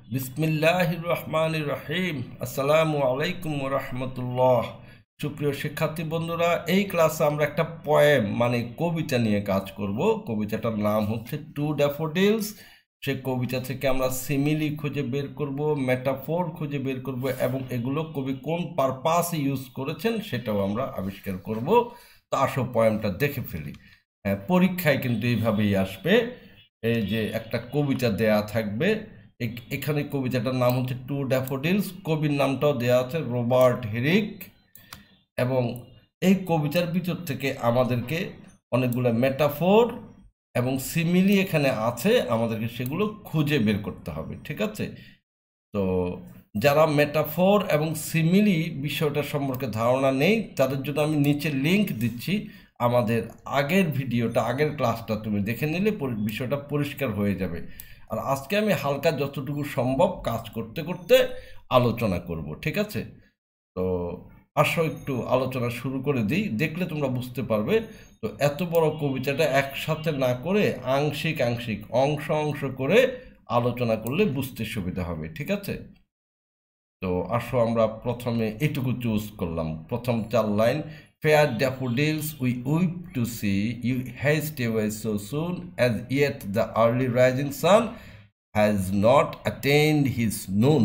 বিসমিল্লাহির রহমানির রহিম। আসসালামু আলাইকুম রহমতুল্লাহ। সুপ্রিয় শিক্ষার্থী বন্ধুরা, এই ক্লাসে আমরা একটা পোয়েম মানে কবিতা নিয়ে কাজ করব। কবিতাটার নাম হচ্ছে টু ড্যাফোডিলস। সেই কবিতা থেকে আমরা সিমিলি খুঁজে বের করব, মেটাফোর খুঁজে বের করব এবং এগুলো কবি কোন পারপাসে ইউজ করেছেন সেটাও আমরা আবিষ্কার করব। তো আসো পোয়েমটা দেখে ফেলি। হ্যাঁ, পরীক্ষায় কিন্তু এইভাবেই আসবে। এই যে একটা কবিতা দেয়া থাকবে, এখানে কবিতাটার নাম হচ্ছে টু ড্যাফোডিলস। কবির নামটাও দেওয়া আছে রবার্ট হেরিক। এবং এই কবিতার ভিতর থেকে আমাদেরকে অনেকগুলো মেটাফোর এবং সিমিলি এখানে আছে, আমাদেরকে সেগুলো খুঁজে বের করতে হবে। ঠিক আছে? তো যারা মেটাফোর এবং সিমিলি বিষয়টা সম্পর্কে ধারণা নেই তাদের জন্য আমি নিচে লিংক দিচ্ছি। আমাদের আগের ভিডিওটা, আগের ক্লাসটা তুমি দেখে নিলে বিষয়টা পরিষ্কার হয়ে যাবে। আর আজকে আমি হালকা যতটুকু সম্ভব কাজ করতে করতে আলোচনা করব। ঠিক আছে? তো আসো একটু আলোচনা শুরু করে দিই, দেখলে তোমরা বুঝতে পারবে। তো এত বড় কবিতাটা একসাথে না করে আংশিক আংশিক অংশ অংশ করে আলোচনা করলে বুঝতে সুবিধা হবে। ঠিক আছে? তো আসো আমরা প্রথমে এটুকু চুজ করলাম, প্রথম 4 line. Fair daffodils we weep to see you haste away so soon as yet the early rising sun has not attend his noon.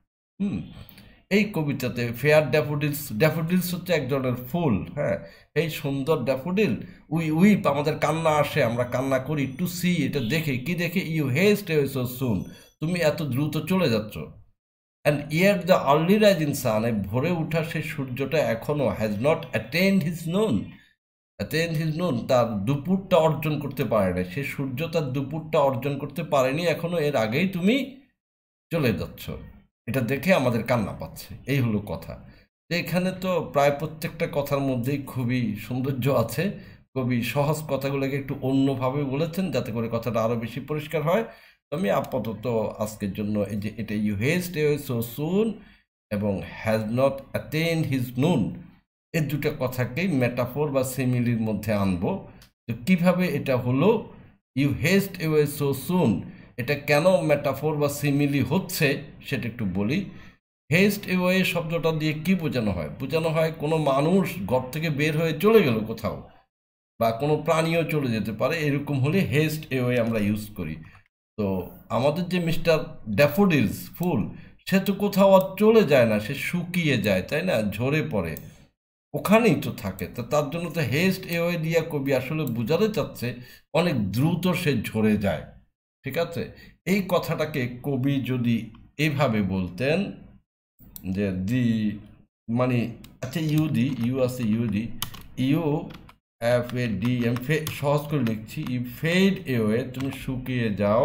এই কবিতাতে ফেয়ার ড্যাফোডিলস, ড্যাফোডিলস হচ্ছে এক ধরনের ফুল। হ্যাঁ, এই সুন্দর ড্যাফোডিল, উই উইপ আমাদের কান্না আসে, আমরা কান্না করি, টু সি এটা দেখে, কি দেখে, you haste away so soon তুমি এত দ্রুত চলে যাচ্ছ। And yet the early rising sun এই ভোরে উঠা সেই সূর্যটা এখনও has not attend his noon. Attend his noon তার দুপুরটা অর্জন করতে পারে না, সে সূর্য তার দুপুরটা অর্জন করতে পারেনি এখনো, এর আগেই তুমি চলে যাচ্ছ। এটা দেখে আমাদের কান্না পাচ্ছে, এই হলো কথা। তো এখানে তো প্রায় প্রত্যেকটা কথার মধ্যেই খুবই সৌন্দর্য আছে। কবি সহজ কথাগুলোকে একটু অন্যভাবে বলেছেন যাতে করে কথাটা আরও বেশি পরিষ্কার হয়। তো আমি আপাতত আজকের জন্য এই যে এটা you haste away so soon এবং has not attend his noon, এই দুটো কথাকেই মেটাফোর বা সিমিলির মধ্যে আনবো। তো কিভাবে এটা হলো you haste away so soon, এটা কেন মেটাফোর বা সিমিলি হচ্ছে সেটা একটু বলি। হেস্ট অ্যাওয়ে শব্দটা দিয়ে কি বোঝানো হয়? বোঝানো হয় কোনো মানুষ ঘর থেকে বের হয়ে চলে গেল কোথাও, বা কোনো প্রাণীও চলে যেতে পারে, এরকম হলে হেস্ট অ্যাওয়ে আমরা ইউজ করি। তো আমাদের যে মিস্টার ড্যাফোডিলস ফুল, সে তো কোথাও আর চলে যায় না, সে শুকিয়ে যায়, তাই না, ঝরে পড়ে, ওখানেই তো থাকে। তো তার জন্য তো হেস্ট অ্যাওয়ে দিয়া কবি আসলে বোঝাতে চাচ্ছে অনেক দ্রুত সে ঝরে যায়। ঠিক আছে? এই কথাটাকে কবি যদি এইভাবে বলতেন যে দি মানে, আচ্ছা ইউডি, ইউ আছে UD, U F A D M, সহজ করে লিখছি, ইউ ফেড এওয়ে তুমি শুকিয়ে যাও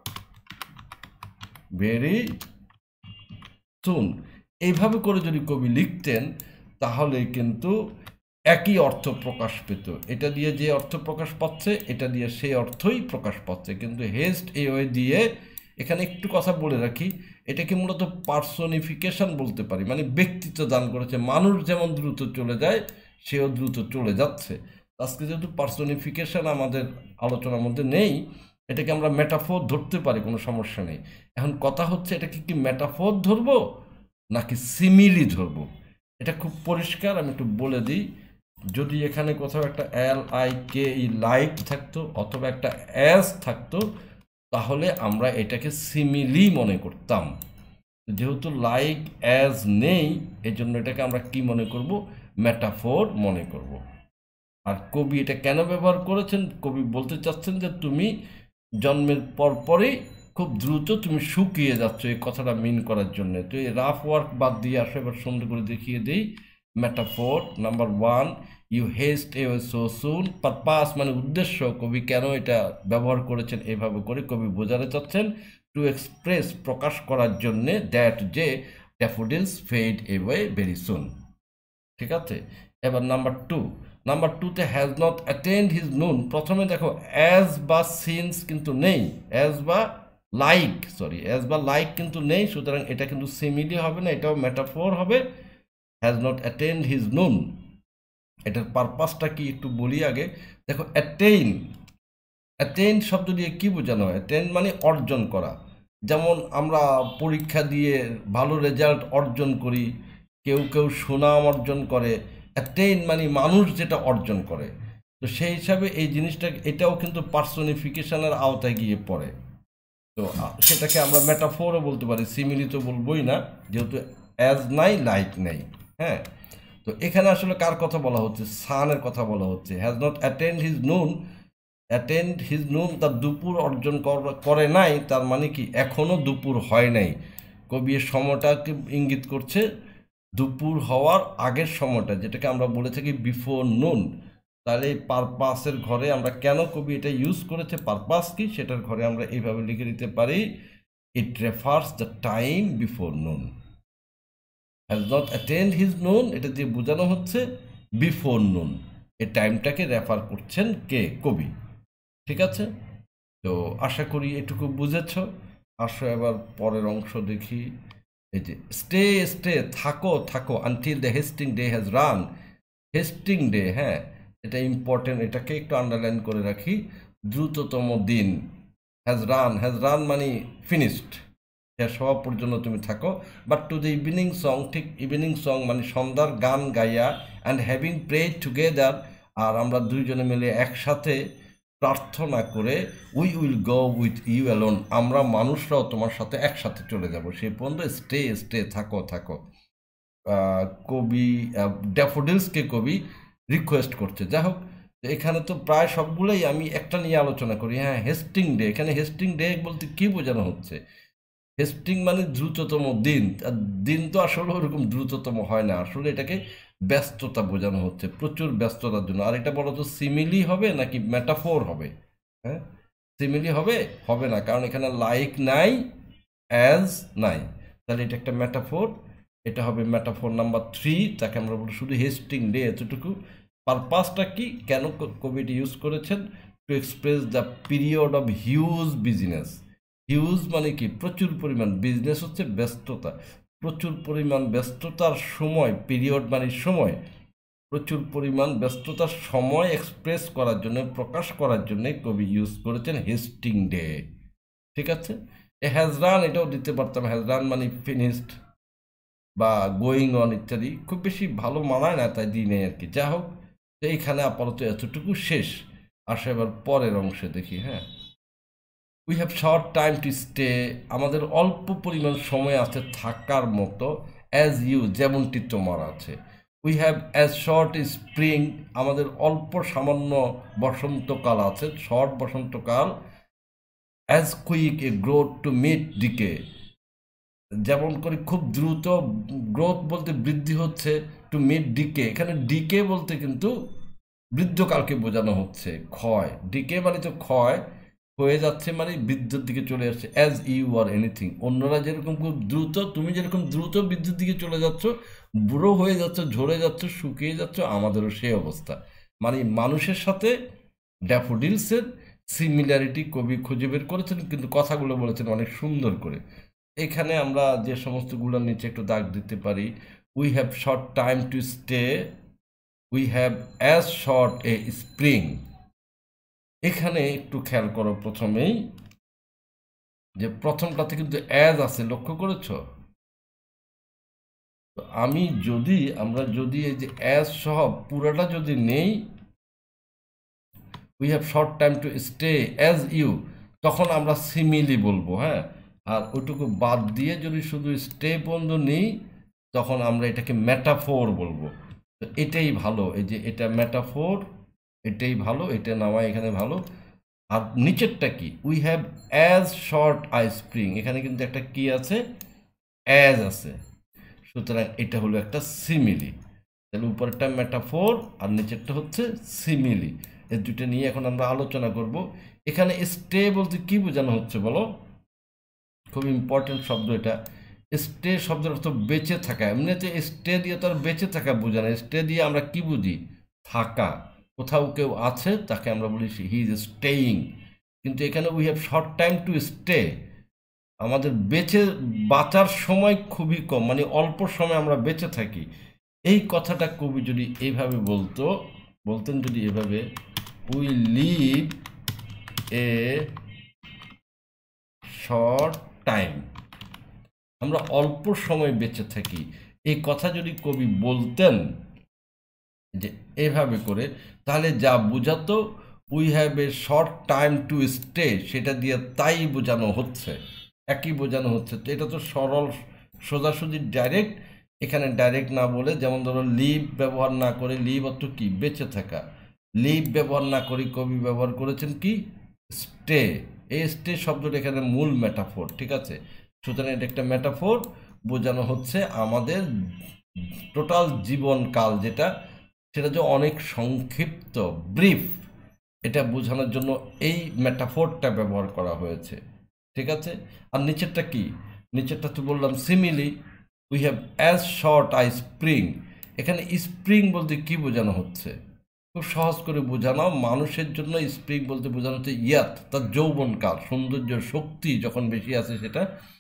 ভেরি সুন। এইভাবে করে যদি কবি লিখতেন তাহলে কিন্তু একই অর্থ প্রকাশ পেত। এটা দিয়ে যে অর্থ প্রকাশ পাচ্ছে এটা দিয়ে সেই অর্থই প্রকাশ পাচ্ছে, কিন্তু হেস্ট এওয়ে দিয়ে এখানে একটু কথা বলে রাখি, এটাকে মূলত পার্সোনিফিকেশন বলতে পারি, মানে ব্যক্তিত্ব দান করেছে। মানুষ যেমন দ্রুত চলে যায় সেও দ্রুত চলে যাচ্ছে। আজকে যেহেতু পার্সোনিফিকেশন আমাদের আলোচনার মধ্যে নেই, এটাকে আমরা মেটাফোর ধরতে পারি, কোনো সমস্যা নেই। এখন কথা হচ্ছে এটাকে কি মেটাফোর ধরবো নাকি সিমিলি ধরবো, এটা খুব পরিষ্কার আমি একটু বলে দিই। যদি এখানে কোথাও একটা LIKE লাইক থাকতো অথবা একটা অ্যাজ থাকতো তাহলে আমরা এটাকে সিমিলি মনে করতাম। যেহেতু লাইক অ্যাজ নেই এজন্য এটাকে আমরা কি মনে করব? মেটাফোর মনে করব। আর কবি এটা কেন ব্যবহার করেছেন? কবি বলতে চাচ্ছেন যে তুমি জন্মের পরপরই খুব দ্রুত তুমি শুকিয়ে যাচ্ছ, এই কথাটা মিন করার জন্য। তো এই রাফ ওয়ার্ক বাদ দিয়ে আসো, এবার সুন্দর করে দেখিয়ে দিই। Metaphor number 1, you haste away so soon. Purpose মানে উদ্দেশ্য, কবি কেন এটা ব্যবহার করেছেন এভাবে করে, কবি বোঝাতে চাচ্ছেন টু এক্সপ্রেস প্রকাশ করার জন্যে দ্যাট যে daffodils fade away very soon. ঠিক আছে? এবার নাম্বার টুতে হ্যাজ নট অ্যাটেন্ড হিজ নুন। প্রথমে দেখো অ্যাজ বা সিন্স কিন্তু নেই, অ্যাজ বা লাইক কিন্তু নেই, সুতরাং এটা কিন্তু সিমিলি হবে না, এটাও মেটাফোর হবে। হ্যাজ নট অ্যাটেন্ড হিজ নুন, এটার পারপাসটা কি একটু বলি আগে। দেখো অ্যাটেইন শব্দ দিয়ে কি বোঝানো হয়? অ্যাটেইন মানে অর্জন করা। যেমন আমরা পরীক্ষা দিয়ে ভালো রেজাল্ট অর্জন করি, কেউ কেউ সুনাম অর্জন করে, অ্যাটেইন মানে মানুষ যেটা অর্জন করে। তো সেই হিসাবে এই জিনিসটা এটাও কিন্তু পার্সোনিফিকেশনের আওতায় গিয়ে পড়ে। তো সেটাকে আমরা মেটাফোরও বলতে পারি, সিমিলি তো বলবোই না, যেহেতু অ্যাজ নাই লাইক নাই। হ্যাঁ, তো এখানে আসলে কার কথা বলা হচ্ছে? সানের কথা বলা হচ্ছে। Has not attend his noon, তার দুপুর অর্জন করে নাই, তার মানে কি এখনও দুপুর হয় নাই। কবি এর সময়টাকে ইঙ্গিত করছে দুপুর হওয়ার আগের সময়টা, যেটাকে আমরা বলে থাকি বিফোর নুন। তাহলে এই পারপাসের ঘরে আমরা কেন কবি এটা ইউজ করেছে, পারপাস কি সেটার ঘরে আমরা এইভাবে লিখে দিতে পারি, it refers the time before noon. Has not attend his noon, এটা দিয়ে বোঝানো হচ্ছে বিফোর নুন। এই টাইমটাকে রেফার করছেন কে? কবি। ঠিক আছে, তো আশা করি এটুকু বুঝেছ। আসো এবার পরের অংশ দেখি। এই যে স্টে স্টে, থাকো থাকো, until the hasting day has run. Hasting day, হ্যাঁ এটা ইম্পর্টেন্ট, এটাকে একটু আন্ডারলাইন করে রাখি। দ্রুততম দিন, হ্যাজ রান মানে ফিনিশড, শেষ হওয়া পর্যন্ত তুমি থাকো। But to the evening song, ঠিক ইভিনিং সং মানে সন্ধ্যার গান গাইয়া, অ্যান্ড হ্যাভিং প্রেড টুগেদার, আর আমরা দুইজনে মিলে একসাথে প্রার্থনা করে, we will go with you alone, আমরা মানুষরাও তোমার সাথে একসাথে চলে যাব। সেই পর্যন্ত স্টে স্টে, থাকো থাকো। কবি ড্যাফোডিলসকে কবি রিকোয়েস্ট করছে। যাই হোক, এখানে তো প্রায় সবগুলোই আমি একটা নিয়ে আলোচনা করি। হ্যাঁ, হেস্টিং ডে, এখানে হেস্টিং ডে বলতে কী বোঝানো হচ্ছে? হেস্টিং মানে দ্রুততম দিন। আর দিন তো আসলে ওরকম দ্রুততম হয় না, আসলে এটাকে ব্যস্ততা বোঝানো হচ্ছে, প্রচুর ব্যস্ততার জন্য। আর এটা বলো তো সিমিলি হবে নাকি মেটাফোর হবে? হ্যাঁ, সিমিলি হবে? হবে না, কারণ এখানে লাইক নাই, অ্যাজ নাই, তাহলে এটা একটা মেটাফোর। এটা হবে মেটাফোর নাম্বার 3, তাকে আমরা বলি শুধু হেস্টিং ডে এতটুকু। পারপাসটা কি, কেন কবিটি ইউজ করেছেন? To express the period of huge business. Huge মানে কি? প্রচুর পরিমাণ, বিজনেস হচ্ছে ব্যস্ততা, প্রচুর পরিমাণ ব্যস্ততার সময়, পিরিয়ড মানে সময়, প্রচুর পরিমাণ ব্যস্ততার সময় এক্সপ্রেস করার জন্য, প্রকাশ করার জন্য কবি ইউজ করেছেন হেস্টিং ডে। ঠিক আছে, এ হ্যাজ রান এটাও দিতে পারতাম, হ্যাজ রান মানে ফিনিশড বা গোয়িং অন ইত্যাদি, খুব বেশি ভালো মানায় না, তাই দিই নেই আর কি। যা হোক, এইখানে আপাতত এতটুকু শেষ। আসো এবার পরের অংশে দেখি। হ্যাঁ, we have short time to stay, আমাদের অল্প পরিমাণ সময় আছে থাকার মতো। অ্যাজ ইউ, যেমনটি তোমার আছে। We have as short spring, আমাদের অল্প সামান্য বসন্তকাল আছে, শর্ট বসন্তকাল। As quick a growth to meet decay, যেমন করে খুব দ্রুত গ্রোথ বলতে বৃদ্ধি হচ্ছে, টু মিট ডিকে, এখানে ডিকে বলতে কিন্তু বৃদ্ধকালকে বোঝানো হচ্ছে, ক্ষয়। ডিকে মানে তো ক্ষয় হয়ে যাচ্ছে, মানে বৃদ্ধির দিকে চলে আসছে। অ্যাজ ইউ আর এনিথিং, অন্যরা যেরকম খুব দ্রুত, তুমি যেরকম দ্রুত বৃদ্ধির দিকে চলে যাচ্ছ, বুড়ো হয়ে যাচ্ছ, ঝরে যাচ্ছ, শুকিয়ে যাচ্ছ, আমাদেরও সেই অবস্থা। মানে মানুষের সাথে ড্যাফোডিলসের সিমিলারিটি কবি খুঁজে বের করেছেন, কিন্তু কথাগুলো বলেছেন অনেক সুন্দর করে। এখানে আমরা যে সমস্তগুলোর নিচে একটু দাগ দিতে পারি, we have short time to stay, we have as short a spring. এখানে একটু খেয়াল করো প্রথমেই যে প্রথমটাতে কিন্তু অ্যাজ আছে, লক্ষ্য করেছ? তো আমরা যদি এই যে অ্যাজ সহ পুরোটা যদি নেই, we have short time to stay as you, তখন আমরা সিমিলি বলবো। হ্যাঁ, আর ওইটুকু বাদ দিয়ে যদি শুধু স্টে পর্যন্ত নিই, তখন আমরা এটাকে মেটাফোর বলবো। তো এটাই ভালো, এই যে এটা মেটাফোর, এটাই ভালো, এটা নামা এখানে ভালো। আর নিচেরটা কি? We have as short a spring, এখানে কিন্তু একটা কি আছে? অ্যাজ আছে, সুতরাং এটা হলো একটা সিমিলি। তাহলে উপরেরটা মেটাফোর আর নিচেরটা হচ্ছে সিমিলি। এই দুটো নিয়ে এখন আমরা আলোচনা করব। এখানে স্টে বলতে কি বোঝানো হচ্ছে বলো? খুব ইম্পর্টেন্ট শব্দ এটা। স্টে শব্দের অর্থ বেঁচে থাকা। এমনিতে স্টে দিয়ে তো আর বেঁচে থাকা বোঝা না, স্টে দিয়ে আমরা কি বুঝি? থাকা। কোথাও কেউ আছে, তাকে আমরা বলি হি ইজ স্টেইং। কিন্তু এখানে we have short time to stay, আমাদের বাঁচার সময় খুবই কম, মানে অল্প সময় আমরা বেঁচে থাকি। এই কথাটা কবি যদি এইভাবে বলতেন যদি এভাবে, we live a short time, আমরা অল্প সময় বেঁচে থাকি। এই কথা যদি কবি বলতেন যে এভাবে করে, তাহলে যা বোঝাতো we have a short time to stay, সেটা দিয়ে তাই বোঝানো হচ্ছে, একই বোঝানো হচ্ছে। তো এটা তো সরল সোজাসুজি ডাইরেক্ট। এখানে ডাইরেক্ট না বলে, যেমন ধরো লিভ ব্যবহার না করে, লিভ অর্থ কি, বেঁচে থাকা, লিভ ব্যবহার না করে কবি ব্যবহার করেছেন কি, স্টে। এই স্টে শব্দটা এখানে মূল মেটাফোর, ঠিক আছে। সুতরাং এটা একটা মেটাফোর, বোঝানো হচ্ছে আমাদের টোটাল জীবনকাল যেটা, সেটা যে অনেক সংক্ষিপ্ত, ব্রিফ, এটা বোঝানোর জন্য এই মেটাফোরটা ব্যবহার করা হয়েছে, ঠিক আছে। আর নিচেরটা কি, নিচেরটা তো বললাম simile, we have as short a spring. এখানে স্প্রিং বলতে কি বোঝানো হচ্ছে, খুব সহজ করে বোঝানো, মানুষের জন্য স্প্রিং বলতে বোঝানো হচ্ছে ইয়াত, তার যৌবনকাল, সৌন্দর্য, শক্তি যখন বেশি আছে সেটা।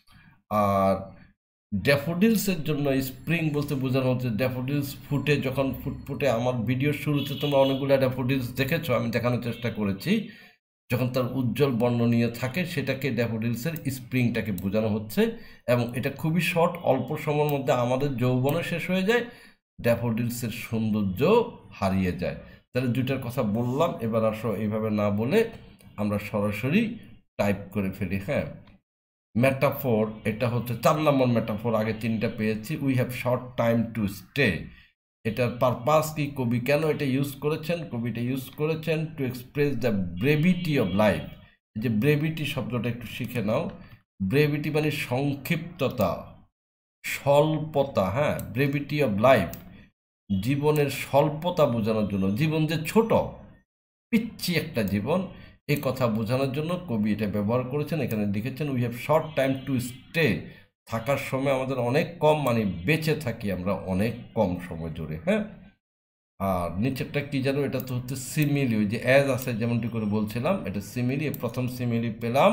আর ড্যাফোডিলসের জন্য স্প্রিং বলতে বোঝানো হচ্ছে ড্যাফোডিলস ফুটে, যখন ফুটফুটে, আমার ভিডিওর শুরুতে তোমরা অনেকগুলো ড্যাফোডিলস দেখেছো, আমি দেখানোর চেষ্টা করেছি, যখন তার উজ্জ্বল বর্ণ নিয়ে থাকে সেটাকে ড্যাফোডিলসের স্প্রিংটাকে বোঝানো হচ্ছে। এবং এটা খুবই শর্ট, অল্প সময়ের মধ্যে আমাদের যৌবনও শেষ হয়ে যায়, ড্যাফোডিলসের সৌন্দর্য হারিয়ে যায়। তাহলে দুইটার কথা বললাম, এবার আসো এইভাবে না বলে আমরা সরাসরি টাইপ করে ফেলি। হ্যাঁ, মেটাফোর, এটা হচ্ছে 4 নম্বর মেটাফোর, আগে 3টা পেয়েছি। We have short time to stay, এটার পারপাস কি, কবি কেন এটা ইউজ করেছেন, কবি এটা ইউজ করেছেন to express the brevity of life. এই যে ব্রেভিটি শব্দটা একটু শিখে নাও, ব্রেভিটি মানে সংক্ষিপ্ততা, স্বল্পতা। হ্যাঁ, ব্রেভিটি অফ লাইফ, জীবনের স্বল্পতা বোঝানোর জন্য, জীবন যে ছোট, পিচ্ছি একটা জীবন, এই কথা বোঝানোর জন্য কবি এটা ব্যবহার করেছেন। এখানে লিখেছেন we have short time to stay, থাকার সময় আমাদের অনেক কম, মানে বেঁচে থাকি আমরা অনেক কম সময় জুড়ে। হ্যাঁ, আর নিচেরটা কি জানো, এটা তো হচ্ছে সিমিলি, ওই যে অ্যাজ আছে যেমনটি করে বলছিলাম, এটা সিমিলি। প্রথম সিমিলি পেলাম,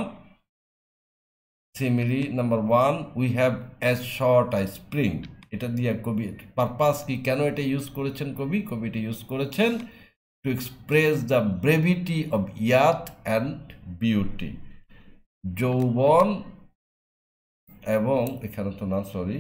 simile number 1, we have as short a spring. এটা দিয়ে কবি পারপাস কি, কেন এটা ইউজ করেছেন কবি, কবি এটা ইউজ করেছেন to express the brevity of youth and beauty, যৌবন এবং, এখানে তো না, সরি,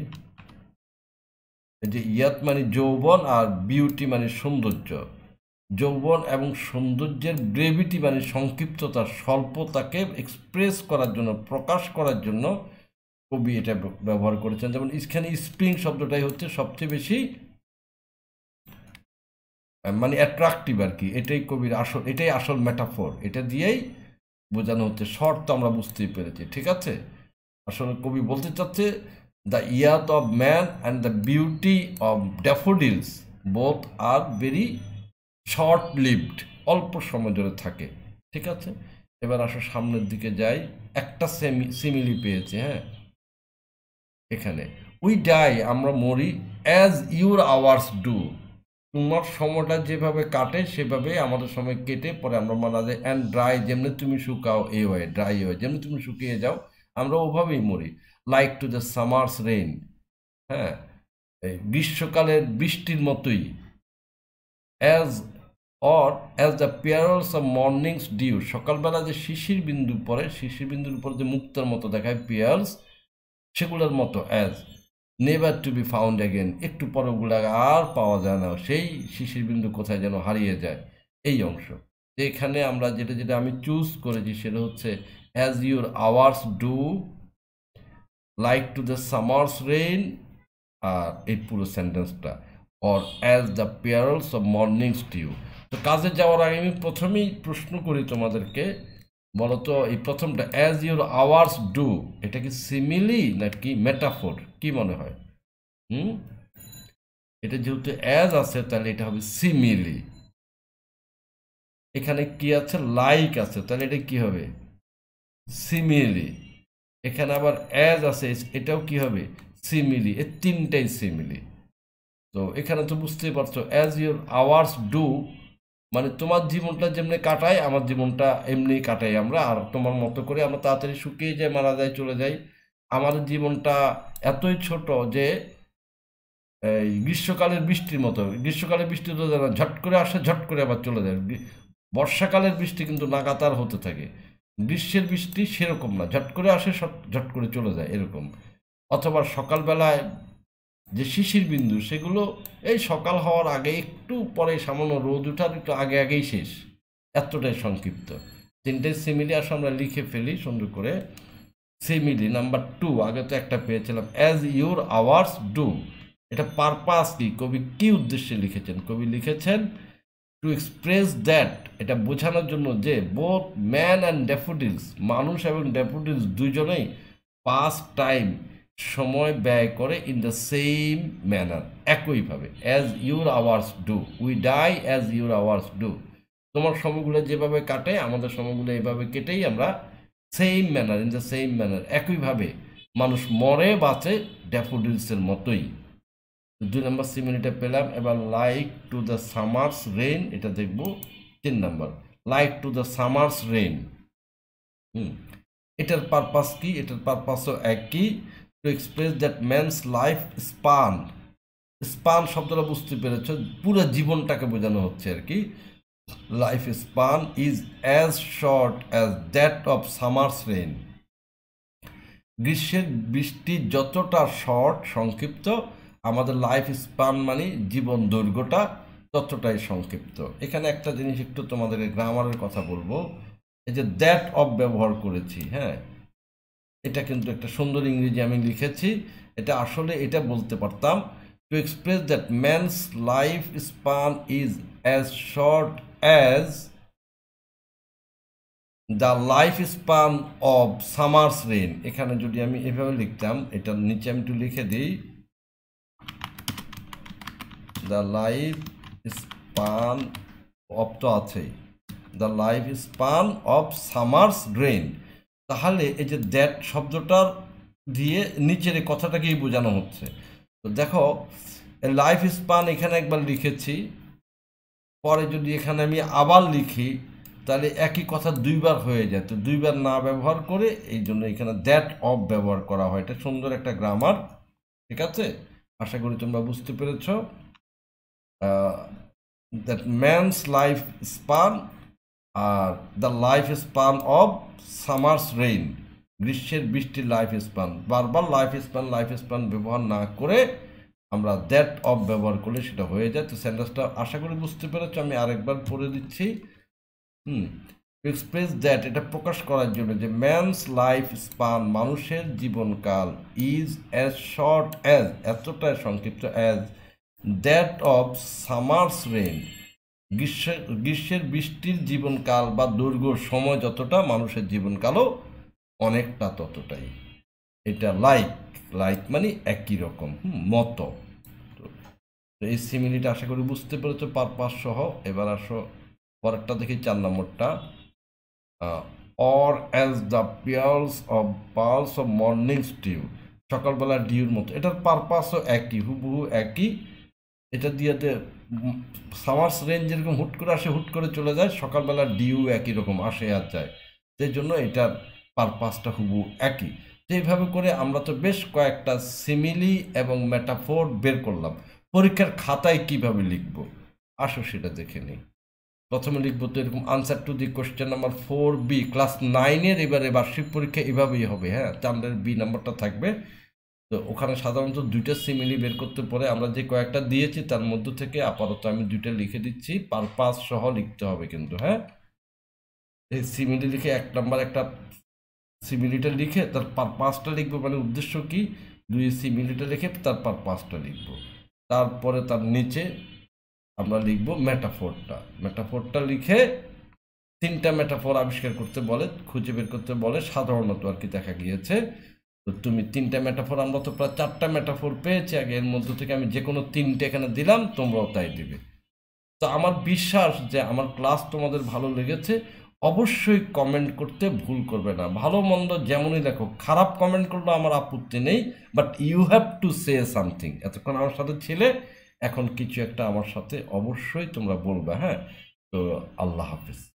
এই যে ইয়াত মানে যৌবন আর বিউটি মানে সৌন্দর্য, যৌবন এবং সৌন্দর্যের ব্রেভিটি মানে সংক্ষিপ্ততা, স্বল্পতাকে এক্সপ্রেস করার জন্য, প্রকাশ করার জন্য কবি এটা ব্যবহার করেছেন। যেমন এখানে স্প্রিং শব্দটাই হচ্ছে সবচেয়ে বেশি মানে অ্যাট্রাকটিভ আর কি, এটাই কবির আসল, এটাই আসল মেটাফোর, এটা দিয়েই বোঝানো হচ্ছে। শর্ট তো আমরা বুঝতেই পেরেছি, ঠিক আছে। আসলে কবি বলতে চাচ্ছে the youth of man and the beauty of daffodils both are very short lived, অল্প সময় ধরে থাকে, ঠিক আছে। এবার আসো সামনের দিকে যাই, একটা সিমিলি পেয়েছি। হ্যাঁ, এখানে উই ডাই, আমরা মরি, অ্যাজ ইউর আওয়ার্স ডু, তোমার সময়টা যেভাবে কাটে সেভাবে আমাদের সময় কেটে পরে আমরা মারা যায়। অ্যান্ড ড্রাই, যেমনি তুমি শুকাও, এই হয় ড্রাই হয়, যেমনি তুমি শুকিয়ে যাও আমরা ওভাবেই মরি। Like to the summer's rain, হ্যাঁ, এই গ্রীষ্মকালের বৃষ্টির মতোই। As or as the pearls of morning's dew, সকালবেলা যে শিশির বিন্দু পড়ে, শিশির বিন্দুর উপর যে মুক্তার মতো দেখায় পেয়ার্স, সেগুলোর মতো। As never to be found again, একটু পরে ওগুলো আর পাওয়া যায় না, সেই শিশির বিন্দু কোথায় যেন হারিয়ে যায়, এই অংশ। এখানে আমরা যেটা যেটা আমি চুজ করেছি সেটা হচ্ছে as your hours do, like to the summer's rain, আর এই পুরো সেন্টেন্সটা, or as the pearls of morning's dew. তো কাজে যাওয়ার আগে আমি প্রথমেই প্রশ্ন করি তোমাদেরকে, বলো তো এই প্রথমটা অ্যাজ ইউর আওয়ার্স ডু, এটা কি সিমিলি নাকি মেটাফোর, কি মনে হয়? এটা যেহেতু অ্যাজ আছে তাহলে এটা হবে সিমিলি। এখানে কি আছে, লাইক আছে, তাহলে এটা কি হবে, সিমিলি। এখানে আবার অ্যাজ আছে, এটাও কি হবে, সিমিলি। এই তিনটাই সিমিলি। তো এখানে তো বুঝতেই পারছো, অ্যাজ ইউর আওয়ার্স ডু মানে তোমার জীবনটা যেমনি কাটাই আমার জীবনটা এমনি কাটাই আমরা, আর তোমার মতো করে আমরা তাড়াতাড়ি শুকিয়ে যাই, মারা যাই, চলে যাই। আমাদের জীবনটা এতই ছোট যে এই গ্রীষ্মকালের বৃষ্টির মতো, গ্রীষ্মকালের বৃষ্টি তো ঝট করে আসে, ঝট করে আবার চলে যায়। বর্ষাকালের বৃষ্টি কিন্তু লাগাতার হতে থাকে। গ্রীষ্মের বৃষ্টি সেরকম না, ঝট করে আসে ঝট করে চলে যায় এরকম। অথবা সকালবেলায় যে শিশির বিন্দু সেগুলো এই সকাল হওয়ার আগে একটু পরে সামান্য রোদ উঠার একটু আগে আগেই শেষ, এতটাই সংক্ষিপ্ত। তিনটে সিমিলি আসলে আমরা লিখে ফেলি সুন্দর করে। সিমিলি নাম্বার 2, আগে তো একটা পেয়েছিলাম, অ্যাজ ইউর আওয়ার্স ডু। এটা পারপাস কি, কবি কি উদ্দেশ্যে লিখেছেন? কবি লিখেছেন টু এক্সপ্রেস দ্যাট, এটা বোঝানোর জন্য যে বোথ ম্যান অ্যান্ড ড্যাফোডিলস, মানুষ এবং ড্যাফোডিলস দুজনেই পাস টাইম, সময় ব্যয় করে ইন দ্য সেম ম্যানার, একইভাবে। As your hours do, we die as your hours do. তোমার সময়গুলো যেভাবে কাটে আমাদের সময়গুলো এইভাবে কেটেই আমরা same manner, in the same manner, একইভাবে মানুষ মরে বাঁচে ড্যাফোডিলসের মতোই। 2 নম্বর সিমিলিটা পেলাম। এবার like to the summer's rain, এটা দেখব 3 নম্বর, like to the summer's rain. এটার পারপাস কি? এটার পারপাসও একই, to express that man's life span. Span শব্দটা বুঝতে পেরেছ, পুরো জীবনটাকে বোঝানো হচ্ছে আর কি। Life span is as short as that of summer's rain. গ্রীষ্মের বৃষ্টি যতটা শর্ট, সংক্ষিপ্ত, আমাদের লাইফ স্পান মানে জীবন দৈর্ঘ্যটা ততটাই সংক্ষিপ্ত। এখানে একটা জিনিস একটু তোমাদেরকে গ্রামারের কথা বলবো। এই যে দ্যাট অফ ব্যবহার করেছি, হ্যাঁ, এটা কিন্তু একটা সুন্দর ইংরেজি আমি লিখেছি। এটা আসলে এটা বলতে পারতাম, to express that man's life span is as short as the life span of summer's rain. এখানে যদি আমি এভাবে লিখতাম, এটার নিচে আমি একটু লিখে দিই, দ্য লাইফ স্পান অফ তো আছেই, the life span of summer's rain. তাহলে এই যে দ্যাট শব্দটার দিয়ে নিচের এই কথাটাকেই বোঝানো হচ্ছে। তো দেখো, লাইফ স্পান এখানে একবার লিখেছি, পরে যদি এখানে আমি আবার লিখি তাহলে একই কথা দুইবার হয়ে যায়। তো দুইবার না ব্যবহার করে এই জন্য এখানে দ্যাট অফ ব্যবহার করা হয়। এটা সুন্দর একটা গ্রামার, ঠিক আছে? আশা করি তোমরা বুঝতে পেরেছ। দ্যাট ম্যানস লাইফ স্পান আর the life span of summer's rain, গ্রীষ্মের বৃষ্টির লাইফ স্পান। বারবার লাইফ স্পান ব্যবহার না করে আমরা দ্যাট অফ ব্যবহার করলে সেটা হয়ে যায়। তো সেন্টেন্সটা আশা করি বুঝতে পেরেছ। আমি আরেকবার পড়ে দিচ্ছি। এক্সপ্রেস দ্যাট, এটা প্রকাশ করার জন্য যে ম্যানস লাইফ স্পান, মানুষের জীবনকাল, ইজ অ্যাজ শর্ট অ্যাজ, এতটাই সংক্ষিপ্ত, as that of summer's rain, গ্রীষ্মের বৃষ্টির জীবনকাল বা দৈর্ঘ্য সময় যতটা, মানুষের জীবনকালও অনেকটা ততটাই। এটা লাইক, লাইক মানে একই রকম, মতো। তো এই সিমিলিটা আশা করি বুঝতে পেরেছো পারপাস সহ। এবার আসো পরেরটা দেখি, 4 নম্বরটা, or as the pulse of morning dew, সকালবেলা ডিউর মতো। এটার পারপাসও একই, হুবহু একই। এটা দিয়ে সামার্স রেঞ্জ যেরকম হুট করে আসে হুট করে চলে যায়, সকালবেলা ডিউ একই রকম আসে আর যায়। সেই জন্য এটার পারপাসটা হুবহু একই। তো এইভাবে করে আমরা তো বেশ কয়েকটা সিমিলি এবং মেটাফোর বের করলাম। পরীক্ষার খাতায় কিভাবে লিখব আসো সেটা দেখে নিই। প্রথমে লিখবো তো এরকম, answer to the question number 4B, class 9-এর এবারে বার্ষিক পরীক্ষা এভাবেই হবে, হ্যাঁ, চান্দের বি নাম্বারটা থাকবে। তো ওখানে সাধারণত 2টা সিমিলি বের করতে পরে আমরা যে কয়েকটা দিয়েছি তার মধ্য থেকে আপাতত আমি 2টা লিখে দিচ্ছি, পারপাস সহ লিখতে হবে কিন্তু, হ্যাঁ। এই সিমিলি লিখে 1 নাম্বার একটা সিমিলিটা লিখে তার পারপাসটা লিখবো, মানে উদ্দেশ্য কি, 2 সিমিলিটা লিখে তার পারপাসটা লিখবো। তারপরে তার নিচে আমরা লিখবো মেটাফোরটা লিখে 3টা মেটাফোর আবিষ্কার করতে বলে, খুঁজে বের করতে বলে সাধারণত আর কি দেখা গিয়েছে। তো তুমি 3টা মেটাফোর, আমরা তো প্রায় 4টা মেটাফোর পেয়েছি আগে, এর মধ্যে থেকে আমি যে কোনো 3টে এখানে দিলাম, তোমরাও তাই দিবে। তো আমার বিশ্বাস যে আমার ক্লাস তোমাদের ভালো লেগেছে। অবশ্যই কমেন্ট করতে ভুল করবে না, ভালো মন্দ যেমনই লেখো, খারাপ কমেন্ট করলেও আমার আপত্তি নেই, but you have to say something. এতক্ষণ আমার সাথে ছিলে, এখন কিছু একটা আমার সাথে অবশ্যই তোমরা বলবে, হ্যাঁ। তো আল্লাহ হাফিজ।